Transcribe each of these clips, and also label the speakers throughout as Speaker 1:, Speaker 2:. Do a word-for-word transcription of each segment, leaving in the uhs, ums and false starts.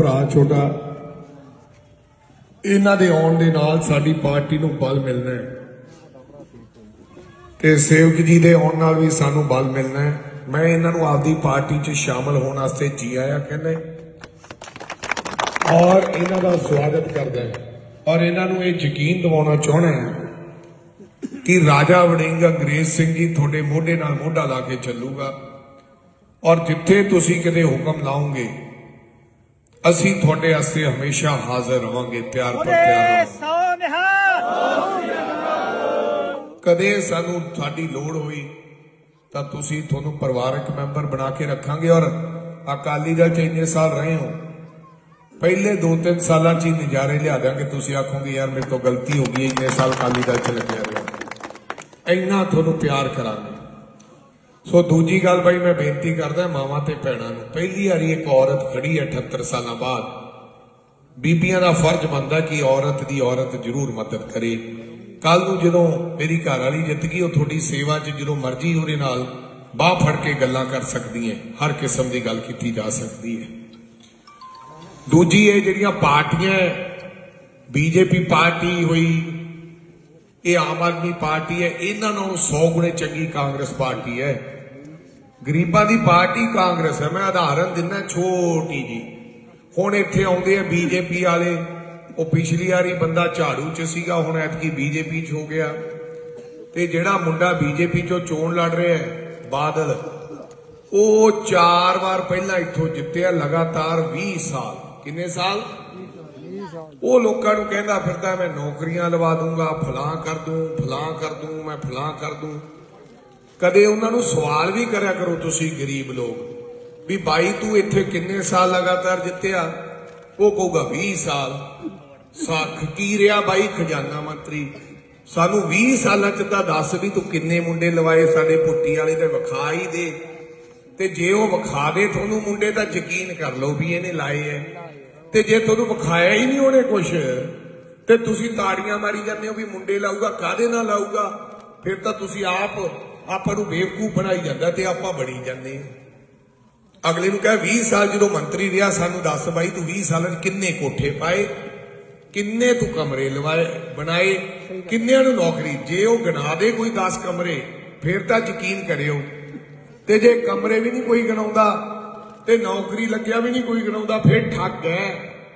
Speaker 1: भरा छोटा इन्हां दे आउण दे नाल साडी पार्टी नूं बल मिलना है ते सेवक जी दे आउण नाल भी सानूं बल मिलना है। मैं इन्हां नूं आपदी पार्टी च शामिल होने वास्ते जी आया कहना और इन्हां दा स्वागत करदा है और इन्हां नूं इह यकीन दिवाउणा चाहुंदा है कि राजा वड़िंग अंग्रेज सिंह जी थोड़े मोढे नाल मोढा ला के चलूगा और जिथे तुसीं कदे हुक्म लाओगे असी थोड़े वास्ते हमेशा हाजिर रहांगे, प्यार पर प्यार। कदे सानू साडी लोड़ हुई तां तुसीं तुहानूं परिवारक मैंबर बना के रखांगे और अकाली दल च इन्ने साल रहे हो, पहले दो तीन साल च ही नज़ारे लिया देंगे। तुसीं आखोगे यार मेरे तो गलती हो गई, इन्ने साल अकाली दल च लग्या रहा, इन्ना तुहानूं प्यार करांगे। सो दूजी गल भाई मैं बेनती करदा मावां ते भैणां नूं, पहली वारी एक औरत खड़ी है अठहत्तर साल बाद, बीबियां दा फर्ज बनदा कि औरत दी औरत जरूर मदद करे। कल नूं जदों मेरी घर वाली जित गई, थोड़ी सेवा च जदों मर्जी उहदे नाल बाह फड़ के गल्लां कर सकदी है, हर किस्म की गल की जा सकती है। दूजी ये जिहड़ियां पार्टियां बीजेपी पार्टी हुई, ये आम आदमी पार्टी है, इन्हां नालों सौ गुणे चंगी कांग्रेस पार्टी है। गरीबां दी पार्टी कांग्रेस है। मैं उदाहरण दिना छोटी जी, हुण इत्थे आउंदे बीजेपी वाले, वो पिछली वारी बंदा झाड़ू च सीगा, हुण ऐतकी बीजेपी च हो गया, ते जिहड़ा मुंडा बीजेपी चों चोण लड़ रहा है बादल, वो चार बार पहला इत्थों जित्तिया लगातार बीस साल। किन्ने साल? वो लोगों को कहता फिरदा मैं नौकरियां लवा दूंगा, फलां कर दूं, फलां कर दूं, मैं फलां कर दूं। कदे उन्होंने सवाल भी करा करो तुसी गरीब लोग भी भाई तू इत्थे किन्ने साल लगातार जित्तिया? वो कहूगा बीस साल। सख की रहा भाई खजाना मंत्री, सानू बीस साल च तां दस भी तू किन्ने मुंडे लवाए साडे पुट्टी वाले, ते विखा ही दे, ते जे वो विखा दे तुहानू मुंडे तां यकीन कर लो भी इहने लाए है, ते जे तुहानू विखाया ही नहीं उहने कुछ ते तुसी ताड़ियां मारी जांदे हो भी मुंडे लाऊगा, काहदे नाल लाऊगा? फिर तां तुसी आप आपां नूं बेवकूफ बनाई जांदा ते आपां बणी जांदे। अगले नूं कह बीस साल जो मंत्री रहा सानू दस भाई तू बीस साल किन्ने कोठे पाए, किन्ने तू कमरे लवाए बनाए, किन्नियां नूं नौकरी? जे वो गिना दे कोई दस कमरे फिर तां यकीन करियो, ते जे कमरे भी नहीं कोई गिनाउंदा ते नौकरी लग्या भी नहीं कोई गिनाउंदा फिर ठग है।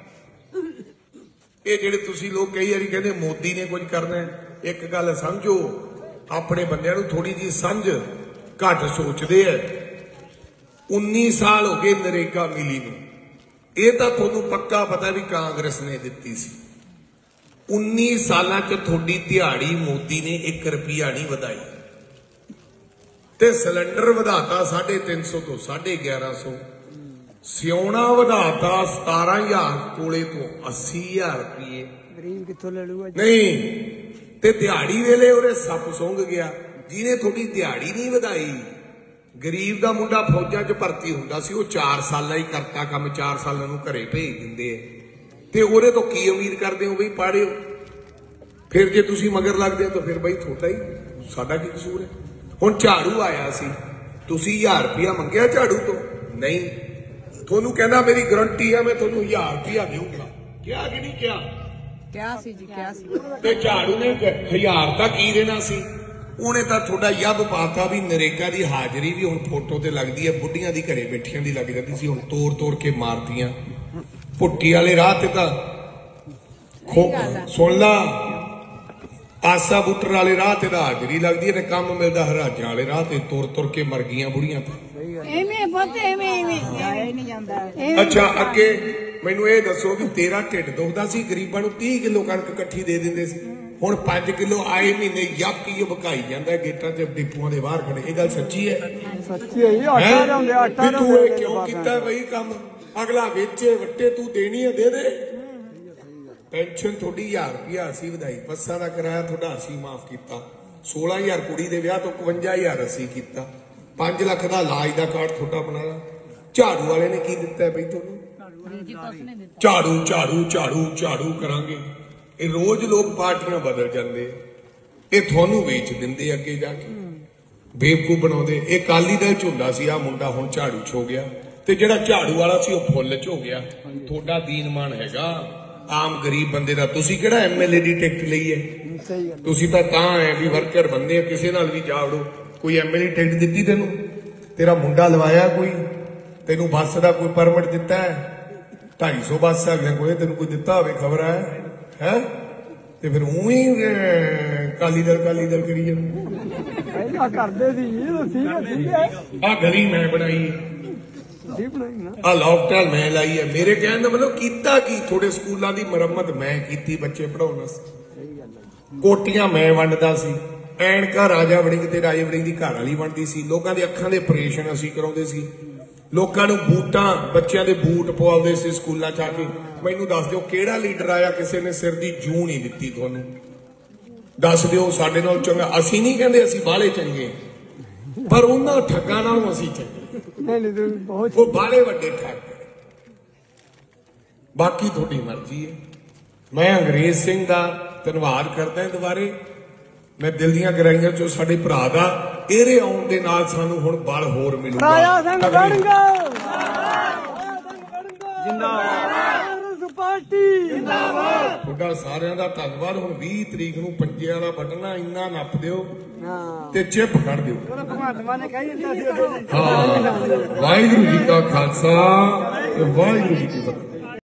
Speaker 1: ये जिहड़े तुसीं लोग कई वारी कहंदे मोदी ने कुछ करना है, एक गल समझो अपने बंदियां नूं थोड़ी जी समझ घट सोचते हैं। उन्नीस साल हो गए नरेगा मिली नूं, ये तां तुहानूं पक्का पता भी कांग्रेस ने दित्ती सी। उन्नीस सालां च थोड़ी दिहाड़ी मोदी ने एक रुपया नहीं वधाई, ते सिलेंडर वधाता साढ़े तीन सौ तो साढ़े ग्यारह सौ, सियोना वधाता सतारह हजार कोले तो अस्सी हजार रुपये। गरीब कित्थों ले लूगा नहीं, ते दिहाड़ी वेले उरे सप सुंघ गया जिन्हें थोड़ी दिहाड़ी नहीं वधाई। गरीब दा मुंडा फौजां च भर्ती हुंदा सी, वो चार साल ही करता काम, चार साल घरे भेज दिंदे ते ओहदे तो की उम्मीद करते हो बई पढ़ियो, फिर जे तुसीं मगर लगदे हो तो फिर बई थोड़ा ही साडा की कसूर है। हुण झाड़ू आया सी, तुसीं हजार रुपया मंगिया झाड़ू तो नहीं, थोनू कहना मेरी गारंटी है मैं थोनू हजार रुपया दूंगा, क्या कि नहीं क्या क्या सी जी क्या सी? ते झाड़ू ने हजार तक की देना सी, उन्हें तां थोड़ा यब पाता भी नरेगा की हाजरी भी हुण फोटो ते लगदी है, बुढ़ियां दी घरे बैठियां दी लग जाती सी, हुण तोड़ तोड़ के मारतियां। भुट्टी वाले राह ते तां सुन ला, आसा बुटर वाले राह ते तां हाजरी लगदी है, ते कम मिलदा हराजां वाले राह ते तुर तुर के मर गईयां बुढ़ियां तां। अच्छा अगे मैनू ये दसो भी तेरा ढिड दुखदा सी, गरीबां नूं तीह किलो कणक इकट्ठी दे दिंदे सी, हुण पांच किलो आए महीने यक ही भकाई जांदा गेटां ते डिपूआं दे बाहर खड़े। ये गल सच्ची है? सच्ची है। तू क्यों कीता बई काम? अगला वेचे वट्टे तू देनी है दे दे। पेंशन थोड़ी हजार रुपया असी वधाई, बसां दा किराया थोड़ा असी माफ किया, सोलह हजार कुड़ी दे विआह तो इकवंजा हजार असी किया, पांच लख का इलाज का कार्ड थोड़ा बनाया। झाड़ू वाले ने की दिता है बई तुहानूं? झाड़ू झाड़ू झाड़ू झाड़ू करांगे। ये रोज लोग पार्टियां बदल जाते, ये थोनू वेच देंगे अगे जाके बेवकूफ बनाते। ये अकाली दल च हुंदा सी, आ मुंडा हुण झाड़ू च हो गया, ਤੇ ਜਿਹੜਾ ਝਾੜੂ ਵਾਲਾ ਸੀ ਉਹ ਫੁੱਲ ਚ ਹੋ ਗਿਆ। ਤੁਹਾਡਾ ਦੀਨਮਾਨ ਹੈਗਾ ਆਮ ਗਰੀਬ ਬੰਦੇ ਦਾ। ਤੁਸੀਂ ਕਿਹੜਾ ਐਮਐਲਏ ਦੀ ਟਿਕਟ ਲਈ ਹੈ? ਤੁਸੀਂ ਤਾਂ ਤਾਂ ਹੈ ਵੀ ਵਰਕਰ ਬੰਦੇ, ਕਿਸੇ ਨਾਲ ਵੀ ਜਾ ਵੜੋ। ਕੋਈ ਐਮਐਲਏ ਟਿਕਟ ਦਿੱਤੀ ਤੈਨੂੰ? ਤੇਰਾ ਮੁੰਡਾ ਲਵਾਇਆ ਕੋਈ? ਤੈਨੂੰ ਬੱਸ ਦਾ ਕੋਈ ਪਰਮਿਟ ਦਿੱਤਾ ਹੈ? ਢਾਈ ਸੌ ਬੱਸ ਹੈਗੇ ਕੋਲੇ, ਤੈਨੂੰ ਕੋਈ ਦਿੱਤਾ ਹੋਵੇ ਖਬਰ ਹੈ ਹੈ? ਤੇ ਫਿਰ ਊਂ ਹੀ ਕਾਲੀ ਦਲ ਕਾਲੀ ਦਲ ਕਰੀ ਜਾਂਦੇ
Speaker 2: ਕਰਦੇ ਸੀ।
Speaker 1: ਆ ਗਲੀ ਮੈਂ ਬਣਾਈ, ਆ ਲੌਕਟਾਲ ਮੈਂ ਲਾਈ ਹੈ। ਮੇਰੇ ਕਹਿਣ ਦਾ ਮਤਲਬ ਕੀਤਾ ਕੀ? ਥੋੜੇ ਸਕੂਲਾਂ ਦੀ ਮੁਰੰਮਤ ਮੈਂ ਕੀਤੀ ਬੱਚੇ ਪੜਾਉਣ ਵਾਸਤੇ। ਕੋਟੀਆਂ ਮੈਂ ਵੰਡਦਾ ਸੀ। ਐਨਕਾਂ ਰਾਜਾ ਵੜਿੰਗ ਤੇ ਰਾਜੇ ਵੜਿੰਗ ਦੀ ਘਰ ਵਾਲੀ ਵੰਡਦੀ ਸੀ। ਲੋਕਾਂ ਦੇ ਅੱਖਾਂ ਦੇ ਆਪਰੇਸ਼ਨ ਅਸੀਂ ਕਰਾਉਂਦੇ ਸੀ। ਲੋਕਾਂ ਨੂੰ ਬੂਟਾਂ, ਬੱਚਿਆਂ ਦੇ ਬੂਟ ਪਵਾਉਂਦੇ ਸੀ ਸਕੂਲਾਂ ਚ ਆ ਕੇ। ਮੈਨੂੰ ਦੱਸ ਦਿਓ ਕਿਹੜਾ ਲੀਡਰ ਆਇਆ ਕਿਸੇ ਨੇ ਸਿਰ ਦੀ ਜੂੰ ਨਹੀਂ ਦਿੱਤੀ ਤੁਹਾਨੂੰ? ਦੱਸ ਦਿਓ। ਸਾਡੇ ਨਾਲ ਚੰਗਾ, ਅਸੀਂ ਨਹੀਂ ਕਹਿੰਦੇ ਅਸੀਂ ਬਾਹਲੇ ਚੰਗੇ, ਪਰ ਉਹਨਾਂ ਠੱਗਾਂ ਨਾਲੋਂ ਅਸੀਂ ਚੰਗੇ। ਉਹ ਬਾਹਲੇ ਵੱਡੇ ਠੱਗ। ਬਾਕੀ ਤੁਹਾਡੀ ਮਰਜ਼ੀ ਹੈ। ਮੈਂ ਅੰਗਰੇਜ਼ ਸਿੰਘ ਦਾ ਧੰਨਵਾਦ ਕਰਦਾ ਦੁਬਾਰੇ। ਮੈਂ ਦਿਲ ਦੀਆਂ ਗਹਿਰਾਈਆਂ ਚੋਂ ਸਾਡੇ ਭਰਾ ਦਾ ਇਹਦੇ ਆਉਣ ਦੇ ਨਾਲ ਸਾਨੂੰ ਹੁਣ ਬਲ ਹੋਰ ਮਿਲੂਗਾ। ਤੁਹਾਡਾ ਸਾਰਿਆਂ ਦਾ ਧੰਨਵਾਦ। ਹੁਣ ਵੀਹ ਤਰੀਕ ਨੂੰ ਪੰਜੇ ਵਾਲਾ ਬਟਨਾ ਇੰਨਾ ਨੱਪ ਦਿਓ ਤੇ ਚਿੱਪ ਕੱਢ ਦਿਓ। ਹਾਂ, ਵਾਹਿਗੁਰੂ ਜੀ ਕਾ ਖਾਲਸਾ ਤੇ ਵਾਹਿਗੁਰੂ ਜੀ ਕੀ ਫਤਿਹ।